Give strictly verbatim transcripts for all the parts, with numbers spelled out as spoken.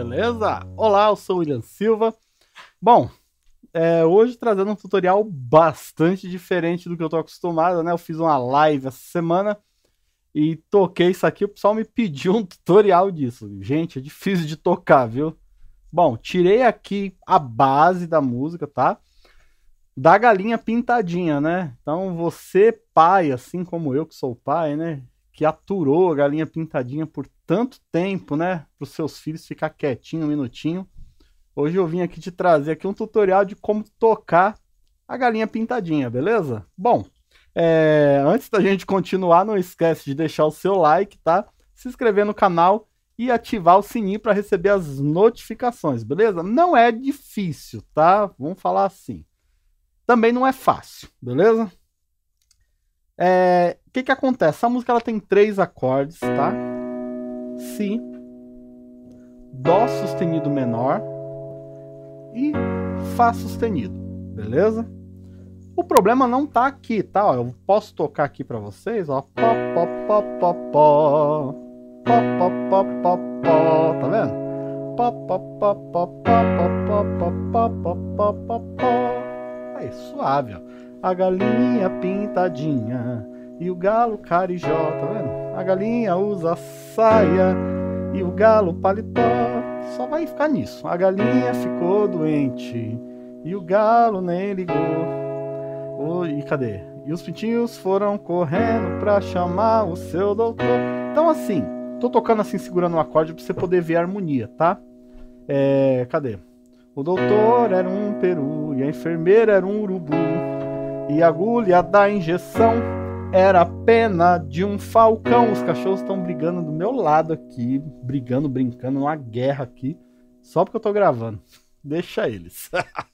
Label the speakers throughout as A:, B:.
A: beleza? Olá, eu sou o William Silva. Bom, é, hoje trazendo um tutorial bastante diferente do que eu tô acostumado, né? Eu fiz uma live essa semana e toquei isso aqui, o pessoal me pediu um tutorial disso. Gente, é difícil de tocar, viu? Bom, tirei aqui a base da música, tá? Da galinha pintadinha, né? Então você, pai, assim como eu que sou pai, né? Que aturou a galinha pintadinha por tanto tempo, né? Para os seus filhos ficar quietinho um minutinho. Hoje eu vim aqui te trazer aqui um tutorial de como tocar a galinha pintadinha, beleza? Bom, é... antes da gente continuar, não esquece de deixar o seu like, tá? Se inscrever no canal e ativar o sininho para receber as notificações, beleza? Não é difícil, tá? Vamos falar assim. Também não é fácil, beleza? É, o que que acontece? Essa música ela tem três acordes, tá? Si, Dó sustenido menor e Fá sustenido, beleza? O problema não tá aqui, tá? Ó, eu posso tocar aqui pra vocês, ó. Pó, pó, pó, pó, pó. Pó, pó, pó, pó, pó. Tá vendo? Pó, pó, pó, pó, pó, pó, pó, pó, pó, pó, pó, pó. Aí, suave, ó. A galinha pintadinha e o galo carijó, tá vendo? A galinha usa saia e o galo paletó. Só vai ficar nisso. A galinha ficou doente e o galo nem ligou. Oh, e cadê? E os pintinhos foram correndo pra chamar o seu doutor. Então assim, tô tocando assim, segurando o acorde pra você poder ver a harmonia, tá? É, cadê? O doutor era um peru e a enfermeira era um urubu. E a agulha da injeção era a pena de um falcão. Os cachorros estão brigando do meu lado aqui, brigando, brincando, numa guerra aqui, só porque eu tô gravando. Deixa eles.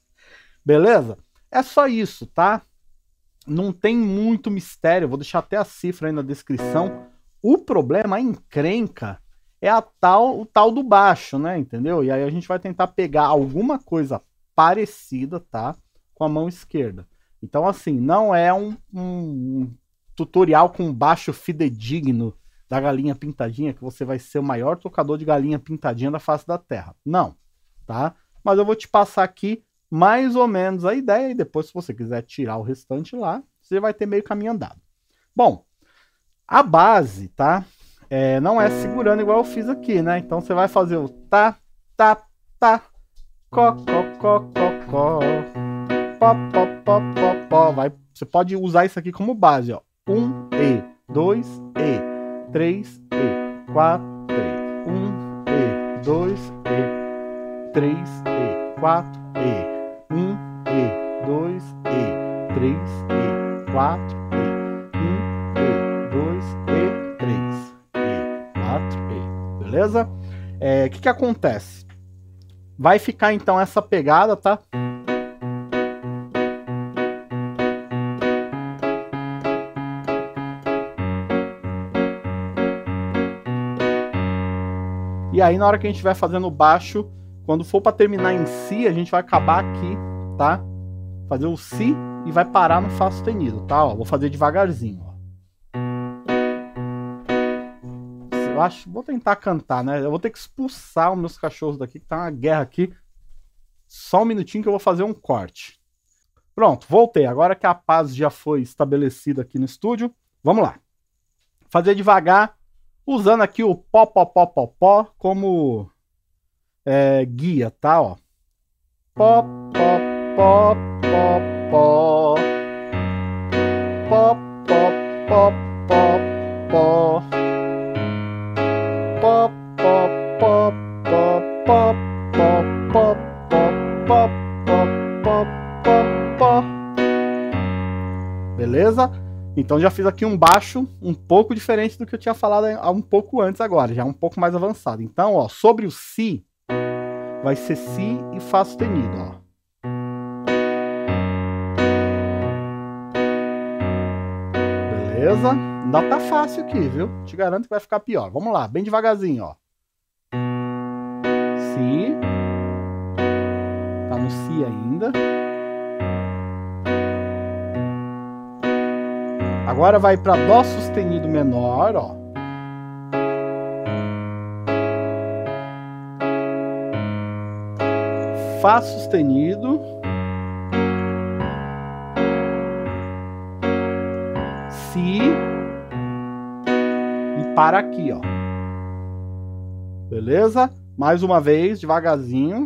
A: Beleza? É só isso, tá? Não tem muito mistério, vou deixar até a cifra aí na descrição. O problema, a encrenca, é a tal, o tal do baixo, né? Entendeu? E aí a gente vai tentar pegar alguma coisa parecida, tá? Com a mão esquerda. Então, assim, não é um, um, um tutorial com baixo fidedigno da galinha pintadinha, que você vai ser o maior tocador de galinha pintadinha da face da terra. Não, tá? Mas eu vou te passar aqui mais ou menos a ideia e depois, se você quiser tirar o restante lá, você vai ter meio caminho andado. Bom, a base, tá? É, não é segurando igual eu fiz aqui, né? Então você vai fazer o tá, tá, tá, có, có, có, có, có, pó, pó, pó, pó, pó. Vai, você pode usar isso aqui como base, ó. Um, E, dois, E, três, E, quatro, E, um, E, dois, E, três, E, quatro, E, um, E, dois, E, três, E, quatro, E, um, E, dois, E, três, E, quatro, E, beleza? É, o que que acontece? Vai ficar então essa pegada, tá? E aí na hora que a gente vai fazendo o baixo, quando for para terminar em Si, a gente vai acabar aqui, tá? Fazer o Si e vai parar no Fá sustenido, tá? Ó, vou fazer devagarzinho, ó. Eu acho, vou tentar cantar, né? Eu vou ter que expulsar os meus cachorros daqui, que tá uma guerra aqui. Só um minutinho que eu vou fazer um corte. Pronto, voltei. Agora que a paz já foi estabelecida aqui no estúdio, vamos lá. Fazer devagar, usando aqui o pó, pó, pó, pó, pó como é, guia, tá? Ó. Pó, pó, pó, pó, pó. Pó, pó, pó, pó, pó. Pó, pó, pó, pó, pó, pó, pó, pó, pó, pó, pó. Beleza? Então já fiz aqui um baixo um pouco diferente do que eu tinha falado há um pouco antes agora, já um pouco mais avançado. Então, ó, sobre o Si, vai ser Si e Fá sustenido, ó. Beleza? Ainda tá fácil aqui, viu? Te garanto que vai ficar pior. Vamos lá, bem devagarzinho, ó. Si. Tá no Si ainda. Agora vai para Dó sustenido menor, ó. Fá sustenido, Si e para aqui, ó. Beleza? Mais uma vez, devagarzinho.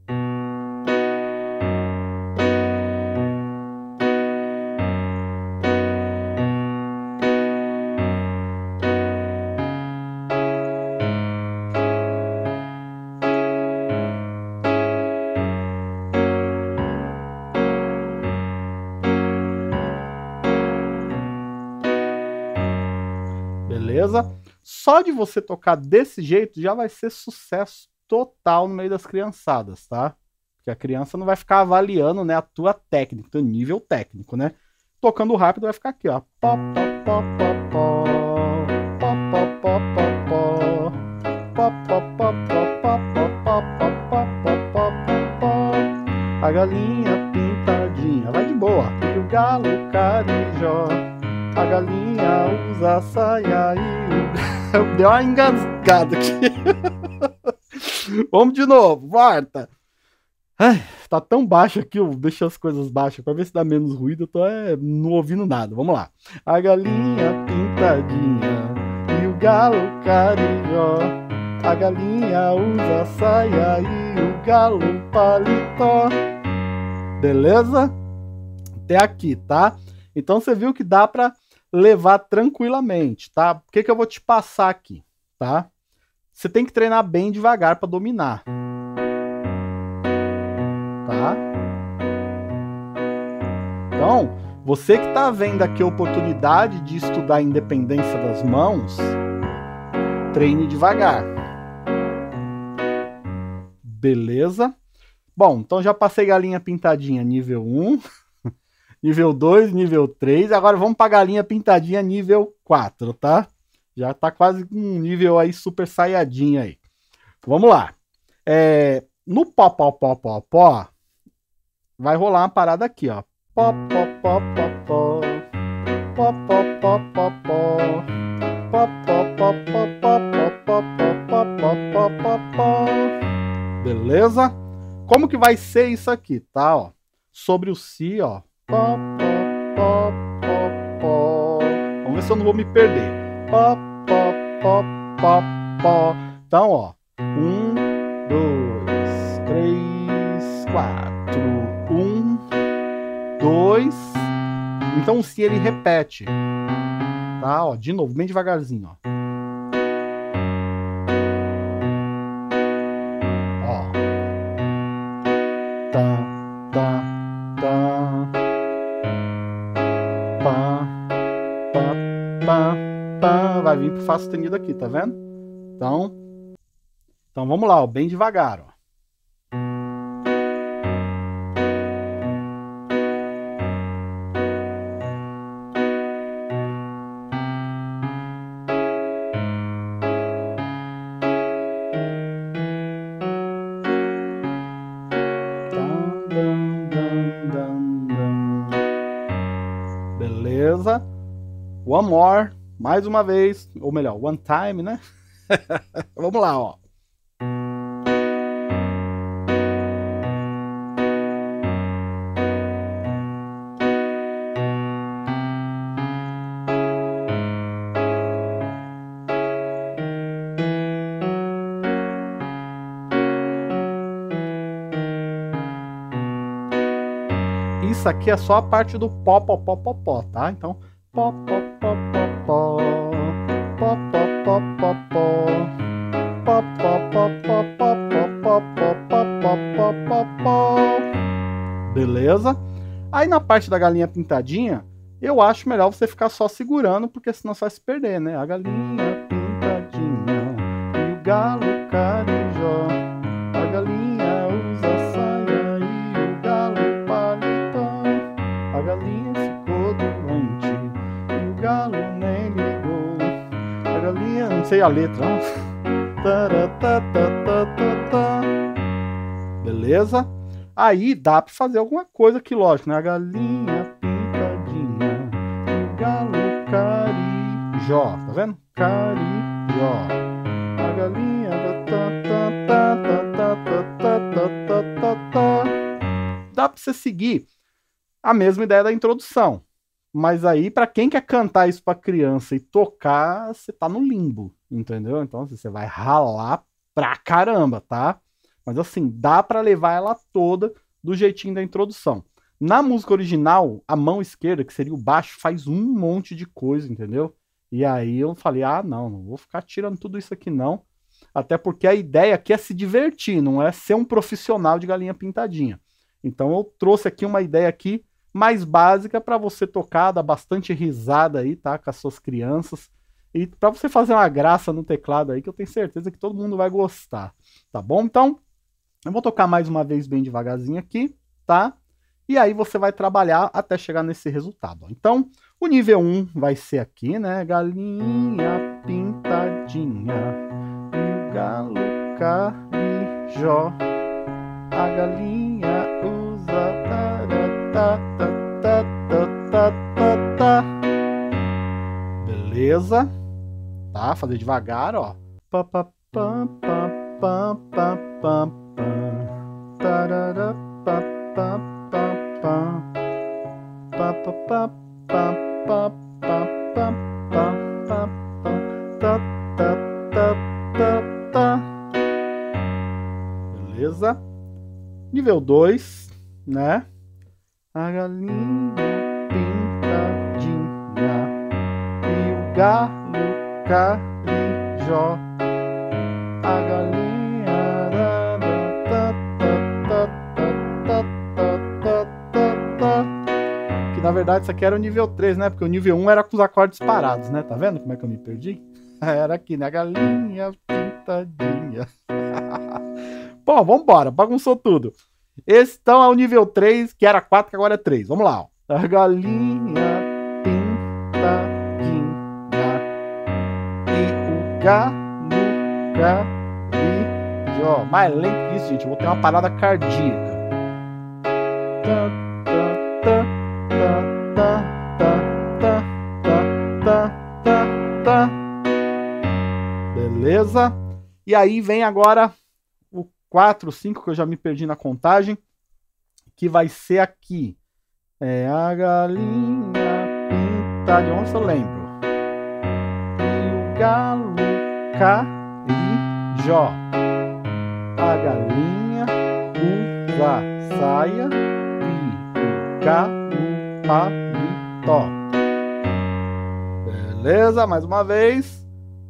A: Beleza? Só de você tocar desse jeito já vai ser sucesso total no meio das criançadas, tá? Porque a criança não vai ficar avaliando, né, a tua técnica, teu nível técnico, né? Tocando rápido vai ficar aqui, ó. Pó, pó, pó, pó, pó. Pó, pó, pó, pó, pó. Pó, pó, pó, pó, pó, pó, pó, pó, pó, pó. A galinha pintadinha, vai de boa. E o galo carijó. A galinha usa saia e... Eu dei uma engasgada aqui. Vamos de novo, volta. Ai, tá tão baixo aqui, eu deixo as coisas baixas pra ver se dá menos ruído. Eu tô é, não ouvindo nada, vamos lá. A galinha pintadinha e o galo carijó. A galinha usa saia e o galo paletó. Beleza? Até aqui, tá? Então você viu que dá pra levar tranquilamente, tá? O que que eu vou te passar aqui, tá? Você tem que treinar bem devagar para dominar, tá? Então, você que tá vendo aqui a oportunidade de estudar a independência das mãos, treine devagar. Beleza? Bom, então já passei galinha pintadinha nível um. Nível dois, nível três, agora vamos para galinha pintadinha nível quatro, tá? Já tá quase um nível aí super saiyajin aí. Vamos lá. É, no pó, pó, pó, pó, pó, vai rolar uma parada aqui, ó. Pó, pó, pó, pó, pó. Pó, pó, pó, pó, pó. Pó, pó, pó, pó, pó, pó, pó, pó, pó, pó, pó. Beleza? Como que vai ser isso aqui, tá? Ó, sobre o Si, ó. Pó, pó, pó, pó. Vamos ver se eu não vou me perder. Pó, pó, pó, pó, pó. Então, ó. Um, dois, três, quatro. Um, dois. Então o Si ele repete. Tá, ó. De novo, bem devagarzinho, ó. Ó. Tá, tá, tá. Pá, pá, pá, pá. Vai vir pro Fá sustenido aqui, tá vendo? Então, então vamos lá, ó, bem devagar, ó. Beleza? One more, mais uma vez, ou melhor, one time, né? Vamos lá, ó. Isso aqui é só a parte do pó, pó, pó, pó, pó, tá? Então, pó, pó, pó, pó, pó, pó, pó, pó, pó, pó, pó, pó, pó, pó, pó, pó, pó, pó, pó. Beleza? Aí na parte da galinha pintadinha, eu acho melhor você ficar só segurando, porque senão você vai se perder, né? A galinha pintadinha e o galo carijó. A galinha usa saia e o galo paletó. A galinha ficou doente e o galo nem ligou. A galinha, não sei a letra, não. Beleza? Aí dá pra fazer alguma coisa aqui, lógico, né? A galinha pintadinha e o galo carijó. Tá vendo? Carijó. A galinha da ta ta ta ta ta ta ta ta ta ta. dá para você seguir a mesma ideia da introdução. Mas aí, para quem quer cantar isso para criança e tocar, você tá no limbo, entendeu? Então você vai ralar pra caramba, tá? Mas assim, dá para levar ela toda do jeitinho da introdução. Na música original, a mão esquerda, que seria o baixo, faz um monte de coisa, entendeu? E aí eu falei, ah, não, não vou ficar tirando tudo isso aqui não. Até porque a ideia aqui é se divertir, não é ser um profissional de galinha pintadinha. Então eu trouxe aqui uma ideia aqui mais básica para você tocar, dar bastante risada aí, tá? Com as suas crianças. E para você fazer uma graça no teclado aí, que eu tenho certeza que todo mundo vai gostar, tá bom? Então, eu vou tocar mais uma vez bem devagarzinho aqui, tá? E aí você vai trabalhar até chegar nesse resultado. Ó. Então, o nível um vai ser aqui, né? Galinha pintadinha, e o galo carijó, a galinha usa ta, ta, ta, ta, ta, ta. Beleza? Tá? Fazer devagar, ó. Pa, pa, pa, pa, pa, pa, pa, pa. Tarara, pa, pa, pa, pa. Pa, pa, pa, pa, pa, pa, pa, pa, pa, ta, ta, ta, ta, ta. Beleza? Nível dois, né? A galinha pintadinha e o galo carijó, a galinha ta, ta, ta, ta, ta, ta. Que na verdade isso aqui era o nível três, né? Porque o nível um era com os acordes parados, né? Tá vendo como é que eu me perdi? Era aqui, né? Galinha pintadinha. Bom, vambora, bagunçou tudo. Esse então é o nível três, que era quatro, que agora é três. Vamos lá, ó. A galinha pintadinha e o galo carijó. Mais lento que isso, gente. Eu vou ter uma parada cardíaca. Tá, tá, tá, tá, tá, tá, tá, tá. Beleza? E aí vem agora o quatro, cinco, que eu já me perdi na contagem, que vai ser aqui. É a galinha pintadinha, onde eu lembro? E o galo carijó, a galinha usa saia e o galo paletó. Beleza? Mais uma vez.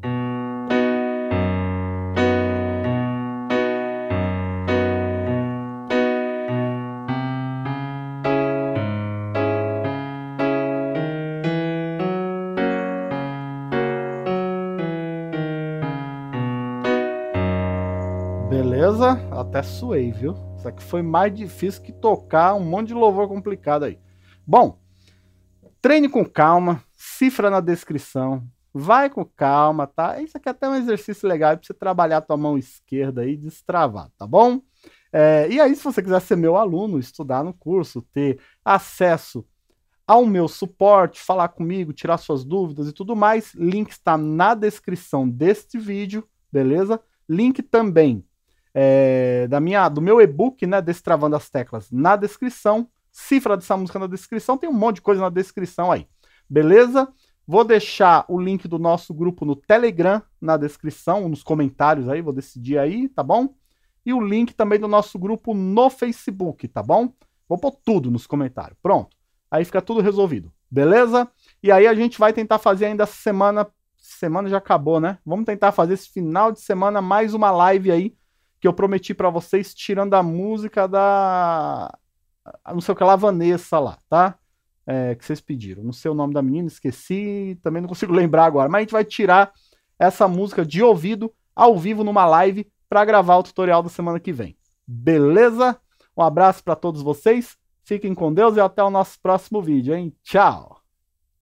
A: Beleza? Até suei, viu? Isso aqui foi mais difícil que tocar um monte de louvor complicado aí. Bom, treine com calma, cifra na descrição, vai com calma, tá? Isso aqui é até um exercício legal para você trabalhar a tua mão esquerda aí e destravar, tá bom? É, e aí, se você quiser ser meu aluno, estudar no curso, ter acesso ao meu suporte, falar comigo, tirar suas dúvidas e tudo mais, link está na descrição deste vídeo, beleza? Link também É, da minha, do meu e-book, né, Destravando as Teclas, na descrição, cifra dessa música na descrição, tem um monte de coisa na descrição aí, beleza? Vou deixar o link do nosso grupo no Telegram na descrição, nos comentários aí, vou decidir aí, tá bom? E o link também do nosso grupo no Facebook, tá bom? Vou pôr tudo nos comentários, pronto. Aí fica tudo resolvido, beleza? E aí a gente vai tentar fazer ainda essa semana, semana já acabou, né? Vamos tentar fazer esse final de semana mais uma live aí, que eu prometi pra vocês, tirando a música da... não sei o que lá, Vanessa lá, tá? É, que vocês pediram. Não sei o nome da menina, esqueci, também não consigo lembrar agora. Mas a gente vai tirar essa música de ouvido, ao vivo, numa live, pra gravar o tutorial da semana que vem. Beleza? Um abraço pra todos vocês, fiquem com Deus e até o nosso próximo vídeo, hein? Tchau!